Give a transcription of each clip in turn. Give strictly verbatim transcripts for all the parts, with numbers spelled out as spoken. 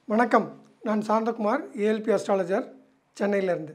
வணக்கம். நான் Santhakumar, ALP astrologer, சென்னையிலேருந்து.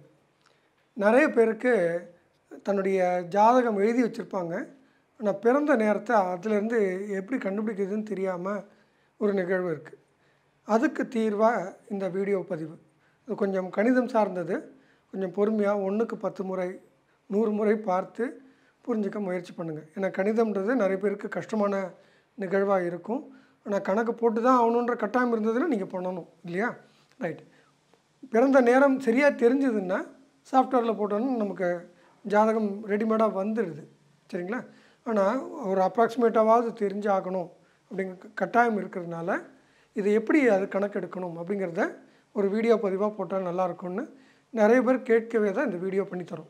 நிறைய பேருக்கு தன்னுடைய ஜாதகம் எழுதி வச்சுருப்பாங்க. ஆனால் பிறந்த நேரத்தை அதிலேருந்து எப்படி கண்டுபிடிக்கிறதுன்னு தெரியாமல் ஒரு நிகழ்வு இருக்குது. அதுக்கு தீர்வாக இந்த வீடியோ பதிவு. இது கொஞ்சம் கணிதம் சார்ந்தது. கொஞ்சம் பொறுமையாக ஒன்றுக்கு பத்து முறை நூறு முறை பார்த்து புரிஞ்சுக்க முயற்சி பண்ணுங்கள். ஏன்னா கணிதம்ன்றது நிறைய பேருக்கு கஷ்டமான நிகழ்வாக இருக்கும். ஆனால் கணக்கு போட்டு தான் ஆகணுன்ற கட்டாயம் இருந்ததுன்னா நீங்கள் பண்ணணும் இல்லையா? ரைட். பிறந்த நேரம் சரியாக தெரிஞ்சதுன்னா சாஃப்ட்வேரில் போட்டோன்னா நமக்கு ஜாதகம் ரெடிமேடாக வந்துடுது, சரிங்களா? ஆனால் ஒரு அப்ராக்சிமேட்டாவது தெரிஞ்சு ஆகணும் அப்படிங்கிற கட்டாயம் இருக்கிறதுனால இதை எப்படி அது கணக்கெடுக்கணும் அப்படிங்கிறத ஒரு வீடியோ பதிவாக போட்டால் நல்லாயிருக்கும்னு நிறைய பேர் கேட்கவே தான் இந்த வீடியோ பண்ணித்தரோம்.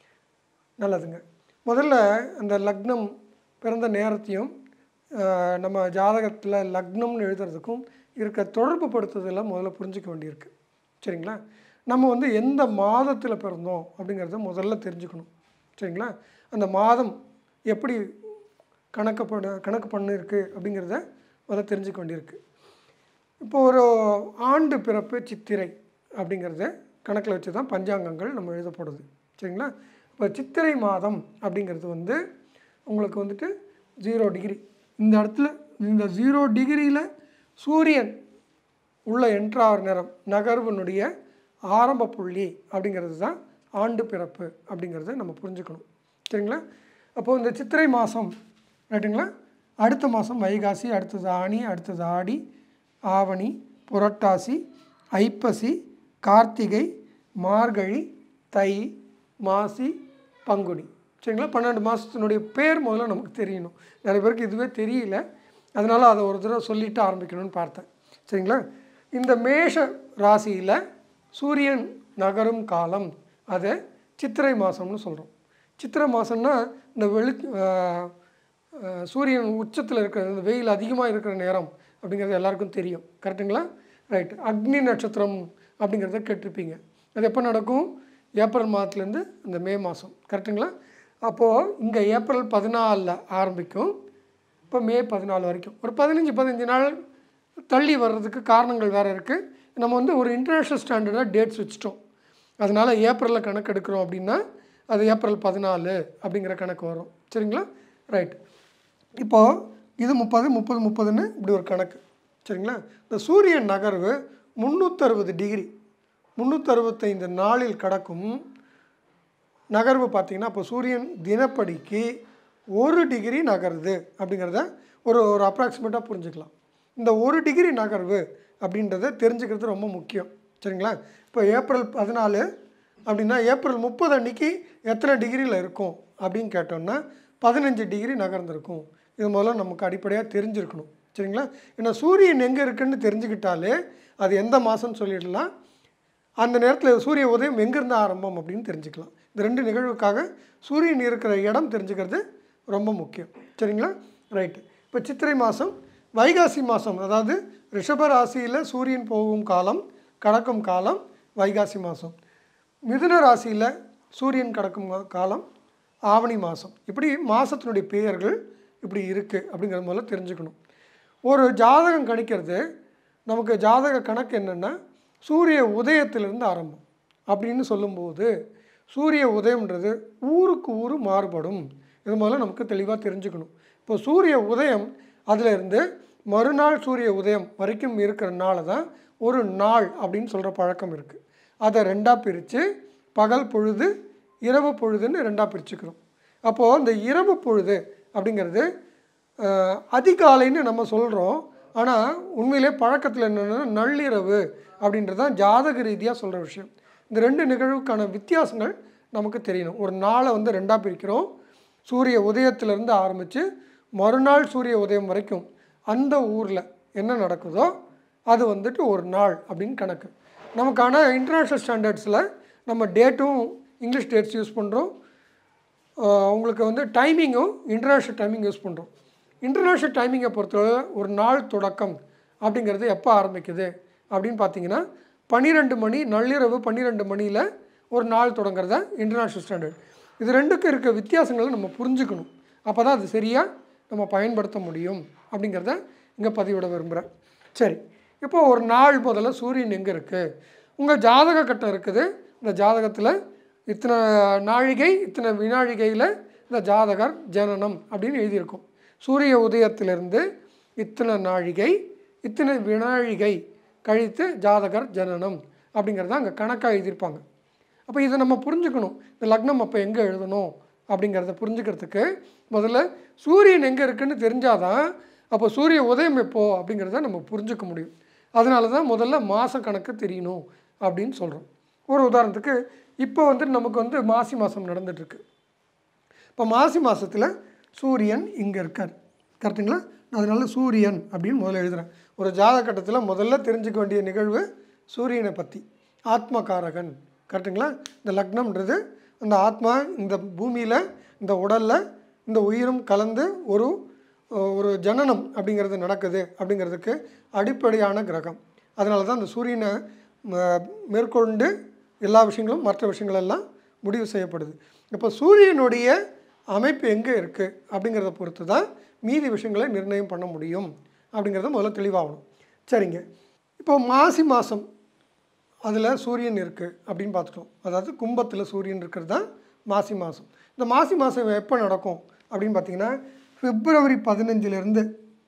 நல்லதுங்க. முதல்ல அந்த லக்னம் பிறந்த நேரத்தையும் நம்ம ஜாதகத்தில் லக்னம்னு எழுதுறதுக்கும் இருக்க தொடர்பு படுத்துதெல்லாம் முதல்ல புரிஞ்சிக்க வேண்டியிருக்கு, சரிங்களா? நம்ம வந்து எந்த மாதத்தில் பிறந்தோம் அப்படிங்கிறத முதல்ல தெரிஞ்சுக்கணும், சரிங்களா? அந்த மாதம் எப்படி கணக்கு பண்ண கணக்கு பண்ணிருக்கு அப்படிங்கிறத முதல்ல தெரிஞ்சுக்க வேண்டியிருக்கு. இப்போ ஒரு ஆண்டு பிறப்பு சித்திரை அப்படிங்கிறத கணக்கில் வச்சு தான் பஞ்சாங்கங்கள் நம்ம எழுதப்படுது, சரிங்களா? இப்போ சித்திரை மாதம் அப்படிங்கிறது வந்து உங்களுக்கு வந்துட்டு ஜீரோ டிகிரி. இந்த இடத்துல இந்த ஜீரோ டிகிரியில் சூரியன் உள்ள என்ட்ராகிற நேரம், நகர்வனுடைய ஆரம்ப புள்ளி அப்படிங்கிறது தான் ஆண்டு பிறப்பு அப்படிங்கிறத நம்ம புரிஞ்சுக்கணும், சரிங்களா? அப்போது இந்த சித்திரை மாதம் ரைட்டுங்களா, அடுத்த மாதம் வைகாசி, அடுத்தது ஆனி, அடுத்தது ஆடி, ஆவணி, புரட்டாசி, ஐப்பசி, கார்த்திகை, மார்கழி, தை, மாசி, பங்குனி, சரிங்களா? பன்னெண்டு மாதத்தினுடைய பேர் முதல்ல நமக்கு தெரியணும். நிறைய பேருக்கு இதுவே தெரியல, அதனால் அதை ஒரு தடவை சொல்லிவிட்டு ஆரம்பிக்கணும்னு பார்த்தேன், சரிங்களா? இந்த மேஷ ராசியில் சூரியன் நகரும் காலம் அதை சித்திரை மாதம்னு சொல்கிறோம். சித்திரை மாதம்னா இந்த வெளி சூரியன் உச்சத்தில் இருக்கிற இந்த வெயில் அதிகமாக இருக்கிற நேரம் அப்படிங்கிறது எல்லாருக்கும் தெரியும், கரெக்டுங்களா? ரைட். அக்னி நட்சத்திரம் அப்படிங்கிறத கேட்டிருப்பீங்க. அது எப்போ நடக்கும்? ஏப்ரல் மாதத்துலேருந்து இந்த மே மாதம், கரெக்டுங்களா? அப்போது இங்கே ஏப்ரல் பதினாலில் ஆரம்பிக்கும், இப்போ மே பதினாலு வரைக்கும் ஒரு பதினஞ்சு பதினஞ்சு நாள் தள்ளி வர்றதுக்கு காரணங்கள் வேறு இருக்குது. நம்ம வந்து ஒரு இன்டர்நேஷ்னல் ஸ்டாண்டர்டாக டேட்ஸ் வச்சுட்டோம். அதனால் ஏப்ரலில் கணக்கு எடுக்கிறோம் அப்படின்னா அது ஏப்ரல் பதினாலு அப்படிங்கிற கணக்கு வரும், சரிங்களா? ரைட். இப்போது இது முப்பது முப்பது முப்பதுன்னு இப்படி ஒரு கணக்கு, சரிங்களா? இந்த சூரியன் நகர்வு முந்நூற்றறுபது டிகிரி முந்நூற்றறுபத்தைந்து நாளில் கடக்கும் நகர்வு பார்த்திங்கன்னா இப்போ சூரியன் தினப்படிக்கு ஒரு டிகிரி நகருது அப்படிங்கிறத ஒரு ஒரு அப்ராக்சிமேட்டாக புரிஞ்சுக்கலாம். இந்த ஒரு டிகிரி நகர்வு அப்படின்றத தெரிஞ்சுக்கிறது ரொம்ப முக்கியம், சரிங்களா? இப்போ ஏப்ரல் பதினாலு அப்படின்னா ஏப்ரல் முப்பது அன்றைக்கி எத்தனை டிகிரியில் இருக்கும் அப்படின்னு கேட்டோம்னா பதினஞ்சு டிகிரி நகர்ந்துருக்கும். இது முதல்ல நமக்கு அடிப்படையாக தெரிஞ்சிருக்கணும், சரிங்களா? ஏன்னா சூரியன் எங்கே இருக்குதுன்னு தெரிஞ்சுக்கிட்டாலே அது எந்த மாதம்னு சொல்லிடலாம். அந்த நேரத்தில் சூரிய உதயம் எங்கேருந்து ஆரம்பம் அப்படின்னு தெரிஞ்சுக்கலாம். இந்த ரெண்டு நிகழ்வுக்காக சூரியன் இருக்கிற இடம் தெரிஞ்சுக்கிறது ரொம்ப முக்கியம், சரிங்களா? ரைட்டு. இப்போ சித்திரை மாதம், வைகாசி மாதம், அதாவது ரிஷப ராசியில் சூரியன் போகும் காலம் கடக்கும் காலம் வைகாசி மாதம். மிதுன ராசியில் சூரியன் கடக்கும் காலம் ஆவணி மாதம். இப்படி மாதத்தினுடைய பெயர்கள் இப்படி இருக்குது அப்படிங்கிற முதல்ல தெரிஞ்சுக்கணும். ஒரு ஜாதகம் கணிக்கிறது நமக்கு ஜாதக கணக்கு என்னென்னா சூரிய உதயத்திலிருந்து ஆரம்பம் அப்படின்னு சொல்லும்போது சூரிய உதயம்ன்றது ஊருக்கு ஊர் மாறுபடும். இது முதல்ல நமக்கு தெளிவாக தெரிஞ்சுக்கணும். இப்போ சூரிய உதயம் அதிலிருந்து மறுநாள் சூரிய உதயம் வரைக்கும் இருக்கிற நாளை தான் ஒரு நாள் அப்படின்னு சொல்கிற பழக்கம் இருக்குது. அதை ரெண்டாக பிரித்து பகல் பொழுது இரவு பொழுதுன்னு ரெண்டாக பிரிச்சுக்கிறோம். அப்போது இந்த இரவு பொழுது அப்படிங்கிறது அதிகாலைன்னு நம்ம சொல்கிறோம். ஆனால் உண்மையிலே பழக்கத்தில் என்னென்னா நள்ளிரவு அப்படின்றது தான் ஜாதக ரீதியாக சொல்கிற விஷயம். இந்த ரெண்டு நிகழ்வுக்கான வித்தியாசங்கள் நமக்கு தெரியணும். ஒரு நாளை வந்து ரெண்டாக பிரிக்கிறோம். சூரிய உதயத்திலேருந்து ஆரம்பித்து மறுநாள் சூரிய உதயம் வரைக்கும் அந்த ஊரில் என்ன நடக்குதோ அது வந்துட்டு ஒரு நாள் அப்படின்னு கணக்கு. நமக்கான இன்டர்நேஷ்னல் ஸ்டாண்டர்ட்ஸில் நம்ம டேட்டும் இங்கிலீஷ் டேட்ஸ் யூஸ் பண்ணுறோம். உங்களுக்கு வந்து டைமிங்கும் இன்டர்நேஷ்னல் டைமிங் யூஸ் பண்ணுறோம். இன்டர்நேஷ்னல் டைமிங்கை பொறுத்தவரை ஒரு நாள் தொடக்கம் அப்படிங்கிறது எப்போ ஆரம்பிக்குது அப்படின்னு பார்த்தீங்கன்னா பன்னிரெண்டு மணி நள்ளிரவு பன்னிரெண்டு மணியில் ஒரு நாள் தொடங்குறத இன்டர்நேஷ்னல் ஸ்டாண்டர்ட். இது ரெண்டுக்கும் இருக்க வித்தியாசங்களை நம்ம புரிஞ்சுக்கணும். அப்போ தான் அது சரியாக நம்ம பயன்படுத்த முடியும் அப்படிங்கிறத இங்கே பதிவிட விரும்புகிறேன். சரி, இப்போ ஒரு நாள் முதல்ல சூரியன் எங்கே இருக்குது, உங்கள் ஜாதக கட்டம் இருக்குது, இந்த ஜாதகத்தில் இத்தனை நாழிகை இத்தனை வினாழிகையில் இந்த ஜாதகர் ஜனனம் அப்படின்னு எழுதியிருக்கும். சூரிய உதயத்திலிருந்து இத்தனை நாழிகை இத்தனை வினாழிகை கழித்து ஜாதகர் ஜனனம் அப்படிங்கிறத அங்கே கணக்காக எழுதியிருப்பாங்க. அப்போ இதை நம்ம புரிஞ்சுக்கணும். இந்த லக்னம் அப்போ எங்கே எழுதணும் அப்படிங்கிறத புரிஞ்சுக்கிறதுக்கு முதல்ல சூரியன் எங்கே இருக்குதுன்னு தெரிஞ்சாதான் அப்போ சூரிய உதயம் எப்போ அப்படிங்கிறத நம்ம புரிஞ்சுக்க முடியும். அதனால தான் முதல்ல மாத கணக்கு தெரியணும் அப்படின்னு சொல்கிறோம். ஒரு உதாரணத்துக்கு இப்போ வந்து நமக்கு வந்து மாசி மாதம் நடந்துகிட்ருக்கு. இப்போ மாசி மாதத்தில் சூரியன் இங்கே இருக்கார், கரெக்டுங்களா? அதனால சூரியன் அப்படின்னு முதல்ல எழுதுகிறேன். ஒரு ஜாதக கட்டத்தில் முதல்ல தெரிஞ்சுக்க வேண்டிய நிகழ்வு சூரியனை பற்றி, ஆத்மகாரகன், கரெக்டுங்களா? இந்த லக்னம்ன்றது அந்த ஆத்மா இந்த பூமியில் இந்த உடலில் இந்த உயிரும் கலந்து ஒரு ஒரு ஜனனம் அப்படிங்கிறது நடக்குது அப்படிங்கிறதுக்கு அடிப்படையான கிரகம். அதனால தான் அந்த சூரியனை மேற்கொண்டு எல்லா விஷயங்களும் மற்ற விஷயங்களெல்லாம் முடிவு செய்யப்படுது. இப்போ சூரியனுடைய அமைப்பு எங்கே இருக்குது அப்படிங்கிறத பொறுத்து தான் மீதி விஷயங்களை நிர்ணயம் பண்ண முடியும் அப்படிங்கிறத முதல்ல தெளிவாகணும். சரிங்க, இப்போ மாசி மாதம் அதில் சூரியன் இருக்குது அப்படின்னு பார்த்துட்டோம். அதாவது கும்பத்தில் சூரியன் இருக்கிறது தான் மாசி மாதம். இந்த மாசி மாதம் எப்போ நடக்கும் அப்படின்னு பார்த்திங்கன்னா பிப்ரவரி பதினஞ்சுலேருந்து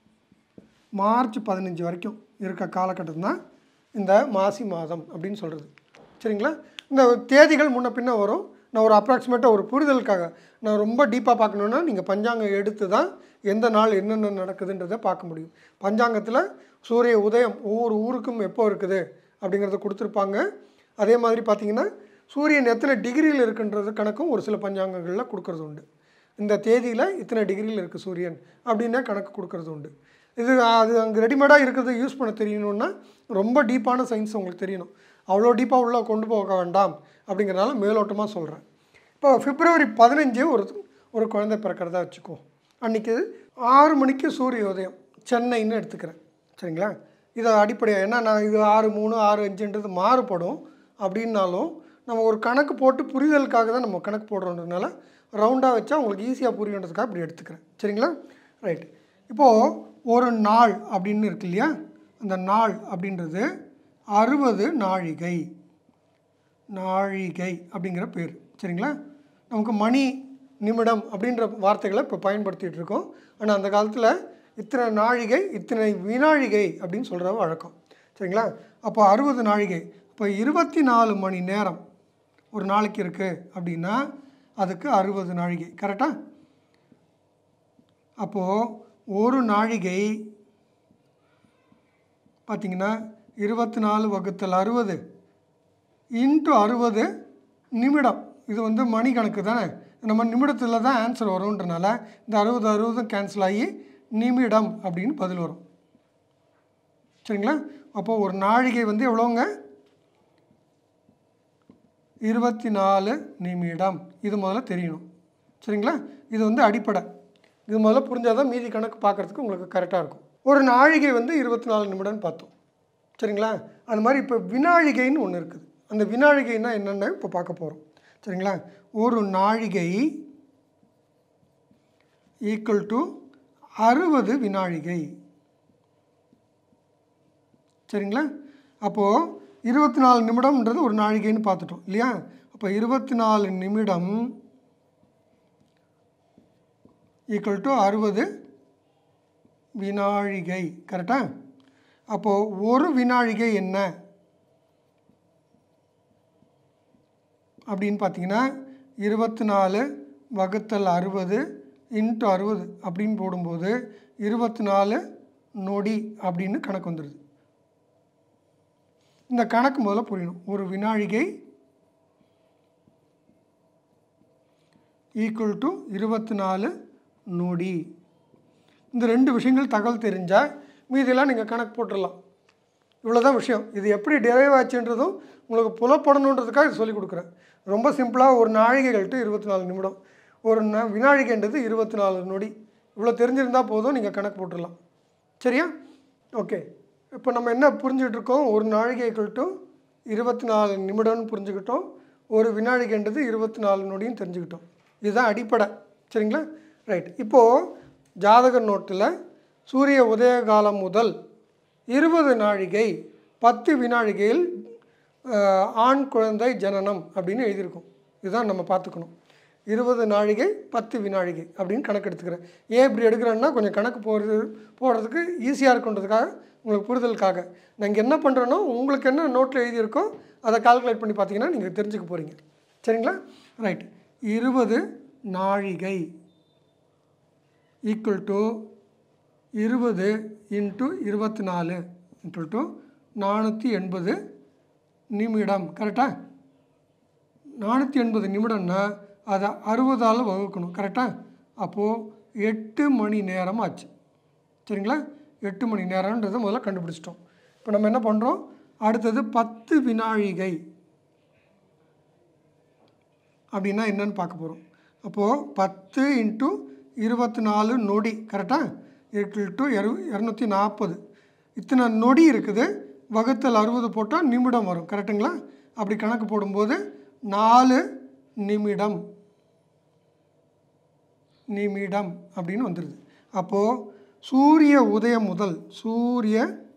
மார்ச் பதினஞ்சு வரைக்கும் இருக்க காலகட்டம் தான் இந்த மாசி மாதம் அப்படின்னு சொல்கிறது. சரிங்களா? இந்த தேதிகள் முன்ன பின்ன வரும். நான் ஒரு அப்ராக்சிமேட்டாக ஒரு புரிதலுக்காக, நான் ரொம்ப டீப்பாக பார்க்கணுன்னா நீங்கள் பஞ்சாங்கம் எடுத்து தான் எந்த நாள் என்னென்ன நடக்குதுன்றதை பார்க்க முடியும். பஞ்சாங்கத்தில் சூரிய உதயம் ஒவ்வொரு ஊருக்கும் எப்போ இருக்குது அப்படிங்கிறத கொடுத்துருப்பாங்க. அதே மாதிரி பார்த்திங்கன்னா சூரியன் எத்தனை டிகிரியில் இருக்குன்றது கணக்கும் ஒரு சில பஞ்சாங்கங்களில் கொடுக்கறது உண்டு. இந்த தேதியில் இத்தனை டிகிரியில் இருக்குது சூரியன் அப்படின்னா கணக்கு கொடுக்கறது உண்டு. இது அது அங்கே ரெடிமேடாக இருக்கிறத யூஸ் பண்ண தெரியணுன்னா ரொம்ப டீப்பான சயின்ஸ் உங்களுக்கு தெரியணும். அவ்வளோ டீப்பாக உள்ளே கொண்டு போக வேண்டாம் அப்படிங்கிறனால மேலோட்டமாக சொல்கிறேன். இப்போ பிப்ரவரி பதினஞ்சு ஒரு ஒரு குழந்தை பிறக்கிறதா வச்சுக்கோ. அன்றைக்கி ஆறு மணிக்கு சூரிய உதயம் சென்னைன்னு எடுத்துக்கிறேன். சரிங்களா? இதை அடிப்படையாக ஏன்னா நான் இது ஆறு மூணு ஆறு அஞ்சுன்றது மாறுபடும். அப்படின்னாலும் நம்ம ஒரு கணக்கு போட்டு புரிதலுக்காக தான் நம்ம கணக்கு போடுறோன்றதுனால ரவுண்டாக வச்சா உங்களுக்கு ஈஸியாக புரியுன்றதுக்காக அப்படி எடுத்துக்கிறேன். சரிங்களா? ரைட். இப்போது ஒரு நாள் அப்படின்னு இருக்கு இல்லையா, அந்த நாள் அப்படின்றது அறுபது நாழிகை நாழிகை அப்படிங்கிற பேர். சரிங்களா? நமக்கு மணி நிமிடம் அப்படின்ற வார்த்தைகளை இப்போ பயன்படுத்திகிட்டு இருக்கோம். ஆனால் அந்த காலத்தில் இத்தனை நாழிகை இத்தனை வினாழிகை அப்படின்னு சொல்கிற வழக்கம். சரிங்களா? அப்போ அறுபது நாழிகை, இப்போ இருபத்தி நாலு மணி நேரம் ஒரு நாளைக்கு இருக்குது அப்படின்னா அதுக்கு அறுபது நாழிகை. கரெக்டாக? அப்போது ஒரு நாழிகை பார்த்திங்கன்னா இருபத்தி நாலு வகுத்தல் அறுபது இன்ட்டு அறுபது நிமிடம். இது வந்து மணி கணக்கு தானே, நம்ம நிமிடத்தில் தான் ஆன்சர் வரும்ன்றனால இந்த அறுபது அறுபதும் கேன்சல் ஆகி நிமிடம் அப்படின்னு பதில் வரும். சரிங்களா? அப்போது ஒரு நாழிகை வந்து எவ்வளோங்க? இருபத்தி நாலு நிமிடம். இது முதல்ல தெரியணும். சரிங்களா? இது வந்து அடிப்படை. இது முதல்ல புரிஞ்சால் தான் மீதி கணக்கு பார்க்குறதுக்கு உங்களுக்கு கரெக்டாக இருக்கும். ஒரு நாழிகை வந்து இருபத்தி நாலு நிமிடம்னு பார்த்தோம். சரிங்களா? அது மாதிரி இப்போ வினாழிகைன்னு ஒன்று இருக்குது. அந்த வினாழிகைன்னா என்னென்ன இப்போ பார்க்க போகிறோம். சரிங்களா? ஒரு நாழிகை ஈக்குவல் டு அறுபது வினாழிகை. சரிங்களா? அப்போது இருபத்தி நாலு நிமிடம்ன்றது ஒரு நாழிகைன்னு பார்த்துட்டோம் இல்லையா? அப்போ இருபத்தி நாலு நிமிடம் ஈக்குவல் டு அறுபது வினாழிகை. கரெக்டாக? அப்போது ஒரு வினாழிகை என்ன அப்படின்னு பார்த்தீங்கன்னா இருபத்தி நாலு வகுத்தல் அறுபது இன்ட்டு அறுபது அப்படின்னு போடும்போது இருபத்தி நாலு நொடி அப்படின்னு கணக்கு வந்துடுது. இந்த கணக்கு முதல்ல புரியணும். ஒரு வினாழிகை ஈக்குவல் டு இருபத்தி நாலு நொடி. இந்த ரெண்டு விஷயங்கள் தகவல் தெரிஞ்சால் மீதெல்லாம் நீங்கள் கணக்கு போட்டுடலாம். இவ்வளோ தான் விஷயம். இது எப்படி டெரைவ் ஆச்சுன்றதும் உங்களுக்கு புலப்படணுன்றதுக்காக இது சொல்லிக் கொடுக்குறேன். ரொம்ப சிம்பிளாக ஒரு நாழிகைகள்ட்டு இருபத்தி நாலு நிமிடம், ஒரு ந வினாழிகைன்றது இருபத்தி நாலு நொடி. இவ்வளோ தெரிஞ்சிருந்தால் போதும், நீங்கள் கணக்கு போட்டுடலாம். சரியா? ஓகே. இப்போ நம்ம என்ன புரிஞ்சுக்கிட்டுருக்கோம்? ஒரு நாழிகைகள் டு இருபத்தி நாலு நிமிடம்னு புரிஞ்சுக்கிட்டோம். ஒரு வினாழிகைன்றது இருபத்தி நாலு நொடியும் தெரிஞ்சுக்கிட்டோம். இதுதான் அடிப்படை. சரிங்களா? ரைட். இப்போது ஜாதக நோட்டில் சூரிய உதய காலம் முதல் இருபது நாழிகை பத்து வினாழிகையில் ஆண் குழந்தை ஜனனம் அப்படின்னு எழுதியிருக்கும். இதுதான் நம்ம பார்த்துக்கணும். இருபது நாழிகை பத்து வினாழிகை அப்படின்னு கணக்கு எடுத்துக்கிறேன். ஏன் இப்படி எடுக்கிறேன்னா கொஞ்சம் கணக்கு போடுறது போடுறதுக்கு ஈஸியாக இருக்குன்றதுக்காக, உங்களுக்கு புரிதலுக்காக. நான் இங்கே என்ன பண்ணுறேனோ உங்களுக்கு என்ன நோட்டில் எழுதியிருக்கோ அதை கால்குலேட் பண்ணி பார்த்தீங்கன்னா நீங்கள் தெரிஞ்சுக்க போகிறீங்க. சரிங்களா? ரைட். இருபது நாழிகை ஈக்குவல் டு இருபது இன்ட்டு இருபத்தி நாலு ஈக்குவல் டு நானூற்றி எண்பது நிமிடம். கரெக்டாக? நானூற்றி எண்பது நிமிடம்னா அதை அறுபதால் வகுக்கணும். கரெக்டாக? அப்போது எட்டு மணி நேரம் ஆச்சு. சரிங்களா? எட்டு மணி நேரம்ன்றதை முதல்ல கண்டுபிடிச்சிட்டோம். இப்போ நம்ம என்ன பண்ணுறோம், அடுத்தது பத்து வினாழிகை அப்படின்னா என்னன்னு பார்க்க போகிறோம். அப்போது பத்து இன்ட்டு இருபத்தி நாலு நொடி. கரெக்டாக? ஈக்குவல் டு இரு இரநூத்தி நாற்பது. இத்தனை நொடி இருக்குது, வகுத்தல் அறுபது போட்டால் நிமிடம் வரும். கரெக்டுங்களா? அப்படி கணக்கு போடும்போது நாலு நிமிடம் நிமிடம் அப்படின்னு வந்துடுது. அப்போது சூரிய உதயம் முதல் சூரிய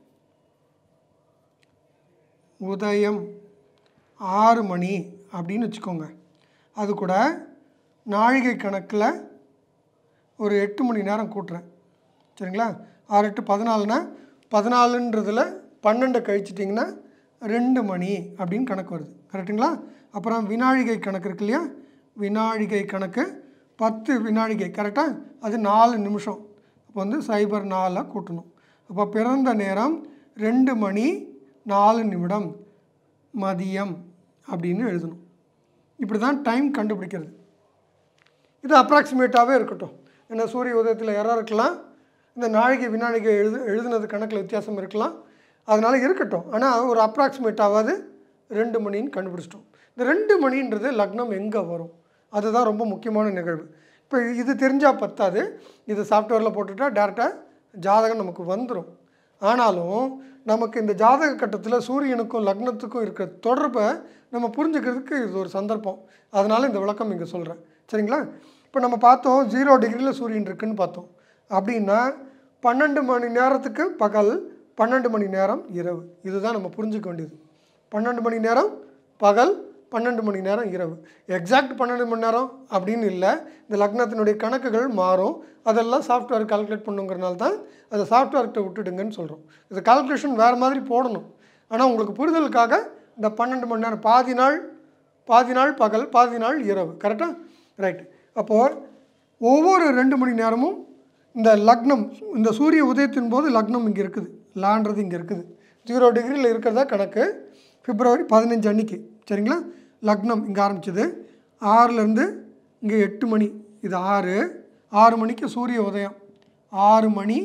உதயம் ஆறு மணி அப்படின்னு வச்சுக்கோங்க. அது கூட நாழிகை கணக்கில் ஒரு எட்டு மணி நேரம் கூட்டுறேன். சரிங்களா? ஆறு எட்டு பதினாலுனா பதினாலுன்றதில் பன்னெண்டு கழிச்சிட்டிங்கன்னா ரெண்டு மணி அப்படின்னு கணக்கு வருது. கரெக்டுங்களா? அப்புறம் வினாழிகை கணக்கு இருக்கு இல்லையா, வினாழிகை கணக்கு பத்து வினாழிகை. கரெக்டாக? அது நாலு நிமிஷம். அப்போ வந்து சைபர் நாலில் கூட்டணும். அப்போ பிறந்த நேரம் ரெண்டு மணி நாலு நிமிடம் மதியம் அப்படின்னு எழுதணும். இப்படி தான் டைம் கண்டுபிடிக்கிறது. இது அப்ராக்சிமேட்டாகவே இருக்கட்டும். ஏன்னா சூரிய உதயத்தில் எரர் இருக்கலாம், இந்த நாழிகை வினாழிகை எழுது எழுதுனது கணக்கில் வித்தியாசம் இருக்கலாம். அதனால் இருக்கட்டும். ஆனால் ஒரு அப்ராக்சிமேட்டாவது ரெண்டு மணின்னு கண்டுபிடிச்சிட்டோம். இந்த ரெண்டு மணின்றது லக்னம் எங்கே வரும், அதுதான் ரொம்ப முக்கியமான நிகழ்வு. இப்போ இது தெரிஞ்சால் பத்தாது, இது சாஃப்ட்வேரில் போட்டுட்டால் டேரெக்டாக ஜாதகம் நமக்கு வந்துடும். ஆனாலும் நமக்கு இந்த ஜாதக கட்டத்தில் சூரியனுக்கும் லக்னத்துக்கும் இருக்கிற தொடர்பை நம்ம புரிஞ்சுக்கிறதுக்கு இது ஒரு சந்தர்ப்பம். அதனால் இந்த விளக்கம் இங்கே சொல்கிறேன். சரிங்களா? இப்போ நம்ம பார்த்தோம் ஜீரோ டிகிரியில் சூரியன் இருக்குதுன்னு பார்த்தோம். அப்படின்னா பன்னெண்டு மணி நேரத்துக்கு பகல், பன்னெண்டு மணி நேரம் இரவு. இதுதான் நம்ம புரிஞ்சுக்க வேண்டியது. பன்னெண்டு மணி நேரம் பகல், பன்னெண்டு மணி நேரம் இரவு. எக்ஸாக்ட் பன்னெண்டு மணி நேரம் அப்படின்னு இல்லை, இந்த லக்னத்தினுடைய கணக்குகள் மாறும். அதெல்லாம் சாஃப்ட்வேர் கால்குலேட் பண்ணுங்கிறனால தான் அதை சாஃப்ட்வேர்கிட்ட விட்டுடுங்கன்னு சொல்கிறோம். இது கால்குலேஷன் வேறு மாதிரி போடணும். ஆனால் உங்களுக்கு புரிதலுக்காக இந்த பன்னெண்டு மணி நேரம் பாதி நாள் பாதி நாள் பகல், பாதி நாள் இரவு. கரெக்டாக? ரைட்டு. அப்போது ஒவ்வொரு ரெண்டு மணி நேரமும் இந்த லக்னம், இந்த சூரிய உதயத்தின் போது லக்னம் இங்கே இருக்குது, லான்றது இங்கே இருக்குது. ஜீரோ டிகிரியில் இருக்கிறதா கணக்கு. பிப்ரவரி பதினஞ்சு அன்னைக்கு. சரிங்களா? லக்னம் இங்கே ஆரம்பிச்சது, ஆறுலேருந்து இங்கே எட்டு மணி, இது ஆறு ஆறு மணிக்கு சூரிய உதயம். ஆறு மணி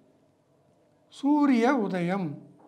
சூரிய உதயம்,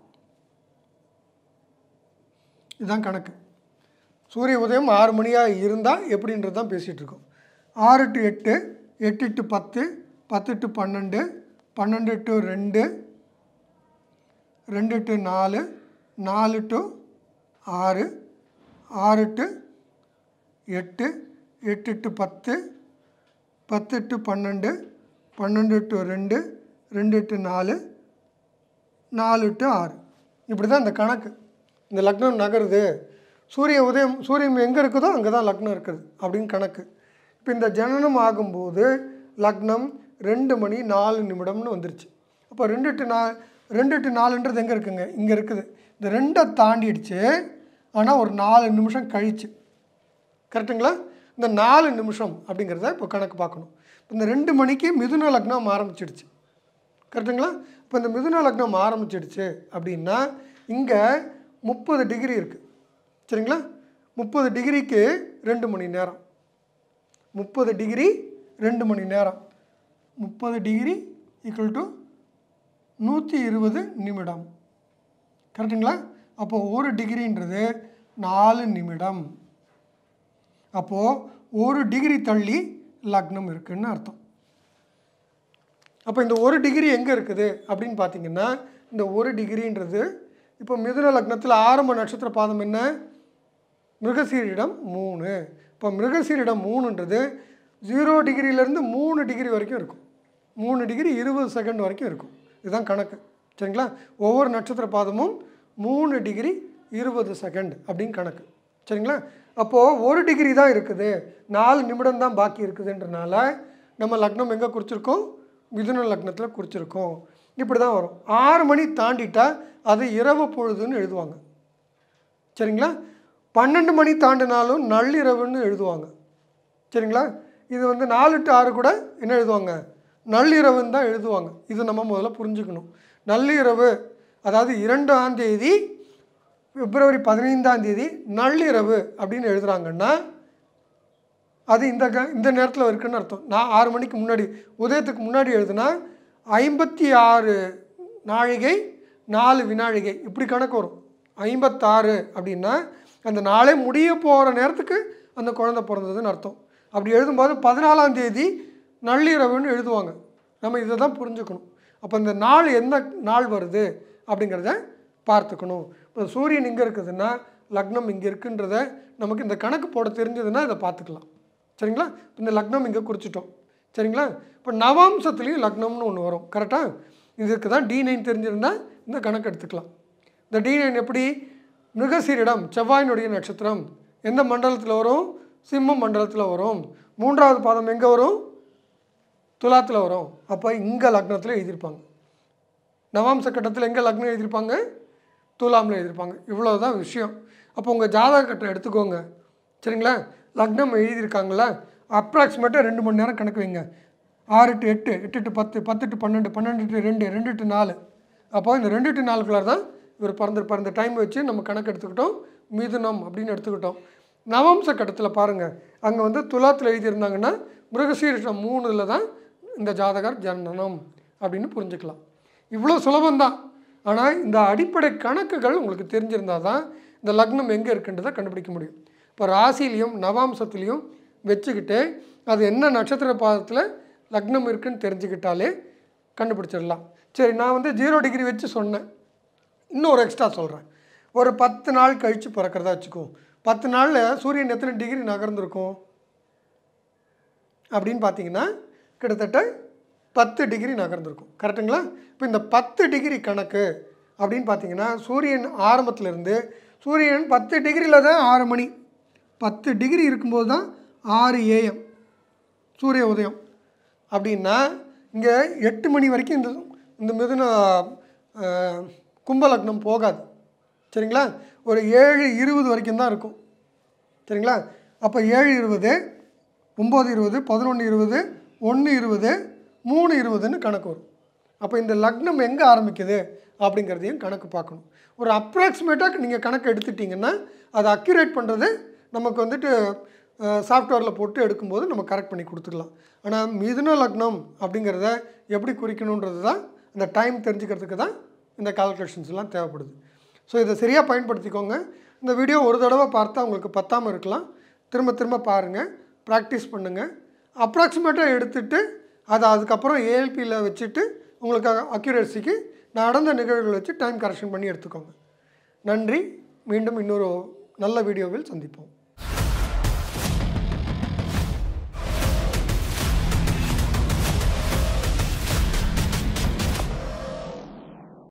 இதுதான் கணக்கு. சூரிய உதயம் ஆறு மணியாக இருந்தால் எப்படின்றது தான் பேசிகிட்டு இருக்கோம். ஆறு டு எட்டு, எட்டு டு பத்து, பத்து டு பன்னெண்டு, பன்னெண்டு டு ரெண்டு, ரெண்டு டு நாலு, நாலு டு ஆறு, ஆறு டு எட்டு, எட்டு டு பத்து, பத்து டு பன்னெண்டு, பன்னெண்டு டு ரெண்டு, ரெண்டு டு நாலு, நாலு டு ஆறு. இப்படி தான் இந்த கணக்கு. இந்த லக்னம் நகருது, சூரிய உதயம் சூரியன் எங்கே இருக்குதோ அங்கே தான் லக்னம் இருக்குது அப்படின்னு கணக்கு. இப்போ இந்த ஜனனம் ஆகும்போது லக்னம் ரெண்டு மணி நாலு நிமிடம்னு வந்துருச்சு. அப்போ ரெண்டு டு நா ரெண்டு டு நாலுன்றது எங்கே இருக்குங்க, இங்கே இருக்குது. இந்த ரெண்டை தாண்டிடுச்சு, ஆனால் ஒரு நாலு நிமிஷம் கழிச்சு. கரெக்டுங்களா? இந்த நாலு நிமிஷம் அப்படிங்கிறத இப்போ கணக்கு பார்க்கணும். இந்த ரெண்டு மணிக்கு மிதுன லக்னம் ஆரம்பிச்சிடுச்சு. கரெக்டுங்களா? இப்போ இந்த மிதுன லக்னம் ஆரம்பிச்சிடுச்சு அப்படின்னா இங்கே முப்பது டிகிரி இருக்குது. சரிங்களா? முப்பது டிகிரிக்கு ரெண்டு மணி நேரம், முப்பது டிகிரி ரெண்டு மணி நேரம், முப்பது டிகிரி ஈக்குவல் டு நூற்றி இருபது நிமிடம். கரெக்டுங்களா? அப்போது ஒரு டிகிரின்றது நாலு நிமிடம். அப்போது ஒரு டிகிரி தள்ளி லக்னம் இருக்குதுன்னு அர்த்தம். அப்போ இந்த ஒரு டிகிரி எங்கே இருக்குது அப்படின்னு பார்த்தீங்கன்னா, இந்த ஒரு டிகிரின்றது இப்போ மிதுன லக்னத்தில் ஆரம்ப நட்சத்திர பாதம் என்ன, மிருகசீரிடம் மூணு. இப்போ மிருகசீரிடம் மூணுன்றது ஜீரோ டிகிரியிலேருந்து மூணு டிகிரி வரைக்கும் இருக்கும். மூணு டிகிரி இருபது செகண்ட் வரைக்கும் இருக்கும். இதுதான் கணக்கு. சரிங்களா? ஒவ்வொரு நட்சத்திர பாதமும் மூணு டிகிரி இருபது செகண்ட் அப்படின்னு கணக்கு. சரிங்களா? அப்போது ஒரு டிகிரி தான் இருக்குது, நாலு நிமிடம் தான் பாக்கி இருக்குதுன்றனால நம்ம லக்னம் எங்கே குறிச்சிருக்கோம்? மிதுன லக்னத்தில் குறிச்சிருக்கோம். இப்படி தான் வரும். ஆறு மணி தாண்டிட்டா அது இரவு பொழுதுன்னு எழுதுவாங்க. சரிங்களா? பன்னெண்டு மணி தாண்டினாலும் நள்ளிரவுன்னு எழுதுவாங்க. சரிங்களா? இது வந்து நாலு டு ஆறு கூட என்ன எழுதுவாங்க? நள்ளிரவுன்னு தான் எழுதுவாங்க. இது நம்ம முதல்ல புரிஞ்சுக்கணும். நள்ளிரவு அதாவது இரண்டாம் தேதி பிப்ரவரி பதினைந்தாம் தேதி நள்ளிரவு அப்படின்னு எழுதுகிறாங்கன்னா அது இந்த க இந்த நேரத்தில் இருக்குதுன்னு அர்த்தம். நான் ஆறு மணிக்கு முன்னாடி உதயத்துக்கு முன்னாடி எழுதுனா ஐம்பத்தி ஆறு நாழிகை நாலு வினாழிகை இப்படி கணக்கு வரும். ஐம்பத்தாறு அப்படின்னா அந்த நாளே முடிய போகிற நேரத்துக்கு அந்த குழந்தை பிறந்ததுன்னு அர்த்தம். அப்படி எழுதும்போது பதினாலாம் தேதி நள்ளிரவுன்னு எழுதுவாங்க. நம்ம இதை தான் புரிஞ்சுக்கணும். அப்போ இந்த நாள் எந்த நாள் வருது அப்படிங்கிறத பார்த்துக்கணும். இப்போ சூரியன் இங்கே இருக்குதுன்னா லக்னம் இங்கே இருக்குன்றத நமக்கு இந்த கணக்கு போட தெரிஞ்சதுன்னா இதை பார்த்துக்கலாம். சரிங்களா? இந்த லக்னம் இங்கே குறிச்சிட்டோம். சரிங்களா? இப்போ நவாம்சத்துலேயும் லக்னம்னு ஒன்று வரும். கரெக்டாக? இதுக்கு தான் டி நைன் தெரிஞ்சிருந்தால் இந்த கணக்கு எடுத்துக்கலாம். இந்த டி நைன் எப்படி? மிருகசீரிடம் செவ்வாயினுடைய நட்சத்திரம் எந்த மண்டலத்தில் வரும்? சிம்ம மண்டலத்தில் வரும். மூன்றாவது பாதம் எங்கே வரும்? துலாத்தில் வரும். அப்போ இங்கே லக்னத்தில் எழுதியிருப்பாங்க. நவாம்ச கட்டத்தில் எங்கே லக்னம் எழுதியிருப்பாங்க? துலாமில் எழுதியிருப்பாங்க. இவ்வளோ தான் விஷயம். அப்போ உங்கள் ஜாதக கட்டம் எடுத்துக்கோங்க. சரிங்களா? லக்னம் எழுதியிருக்காங்களா அப்ராக்சிமேட்டாக ரெண்டு மணி நேரம் கணக்கு வைங்க. ஆறு டு எட்டு, எட்டு டு பத்து, பத்து டு பன்னெண்டு, பன்னெண்டு டு ரெண்டு, ரெண்டு டு நாலு. அப்போ இந்த ரெண்டு டு நாலுக்குள்ளே தான் இவர் பிறந்திருப்பார். இந்த டைம் வச்சு நம்ம கணக்கு எடுத்துக்கிட்டோம். மிதுனம் அப்படின்னு எடுத்துக்கிட்டோம். நவம்ச கட்டத்தில் பாருங்கள், அங்கே வந்து துலாத்தில் எழுதியிருந்தாங்கன்னா மிருகசீரிஷம் மூணில் தான் இந்த ஜாதகர் ஜனனம் அப்படின்னு புரிஞ்சுக்கலாம். இவ்வளோ சுலபந்தான். ஆனால் இந்த அடிப்படை கணக்குகள் உங்களுக்கு தெரிஞ்சிருந்தால் தான் இந்த லக்னம் எங்கே இருக்குன்றதை கண்டுபிடிக்க முடியும். இப்போ ராசிலையும் நவாம்சத்துலேயும் வச்சுக்கிட்டு அது என்ன நட்சத்திர பாதத்தில் லக்னம் இருக்குன்னு தெரிஞ்சுக்கிட்டாலே கண்டுபிடிச்சிடலாம். சரி, நான் வந்து ஜீரோ டிகிரி வச்சு சொன்னேன். இன்னொரு எக்ஸ்ட்ரா சொல்கிறேன். ஒரு பத்து நாள் கழித்து பிறக்கிறதா வச்சுக்குவோம். பத்து நாளில் சூரியன் எத்தனை டிகிரி நகர்ந்துருக்கும் அப்படின்னு பார்த்தீங்கன்னா கிட்டத்தட்ட பத்து டிகிரி நகர்ந்துருக்கும். கரெக்டுங்களா? இப்போ இந்த பத்து டிகிரி கணக்கு அப்படின்னு பார்த்தீங்கன்னா சூரியன் ஆரம்பத்திலேருந்து சூரியன் பத்து டிகிரியில் தான் ஆறு மணி பத்து டிகிரி இருக்கும்போது தான் ஆறு ஏஎம் சூரிய உதயம். அப்படின்னா இங்கே எட்டு மணி வரைக்கும் இந்த இந்த மிதுன கும்பலக்னம் போகாது. சரிங்களா? ஒரு ஏழு இருபது வரைக்கும் தான் இருக்கும். சரிங்களா? அப்போ ஏழு இருபது, ஒம்பது இருபது, பதினொன்று இருபது, ஒன்று இருபது, மூணு இருபதுன்னு கணக்கு வரும். அப்போ இந்த லக்னம் எங்கே ஆரம்பிக்குது அப்படிங்கிறதையும் கணக்கு பார்க்கணும். ஒரு அப்ராக்சிமேட்டாக நீங்கள் கணக்கு எடுத்துட்டிங்கன்னா அதை அக்யூரேட் பண்ணுறது நமக்கு வந்துட்டு சாஃப்ட்வேரில் போட்டு எடுக்கும்போது நம்ம கரெக்ட் பண்ணி கொடுத்துக்கலாம். ஆனால் மிதுன லக்னம் அப்படிங்கிறத எப்படி குறிக்கணுன்றது தான் இந்த டைம் தெரிஞ்சுக்கிறதுக்கு தான் இந்த கால்குலேஷன்ஸ்லாம் தேவைப்படுது. ஸோ இதை சரியாக பயன்படுத்திக்கோங்க. இந்த வீடியோ ஒரு தடவை பார்த்தா உங்களுக்கு பத்தாமல் இருக்கலாம். திரும்ப திரும்ப பாருங்கள், ப்ராக்டிஸ் பண்ணுங்கள். அப்ராக்சிமேட்டாக எடுத்துகிட்டு அதை அதுக்கப்புறம் ஏஎல்பியில் வச்சுட்டு உங்களுக்கு அக்யூரேசிக்கு நடந்த நிகழ்வுகளை வச்சு டைம் கரெக்ஷன் பண்ணி எடுத்துக்கோங்க. நன்றி. மீண்டும் இன்னொரு நல்ல வீடியோவில் சந்திப்போம்.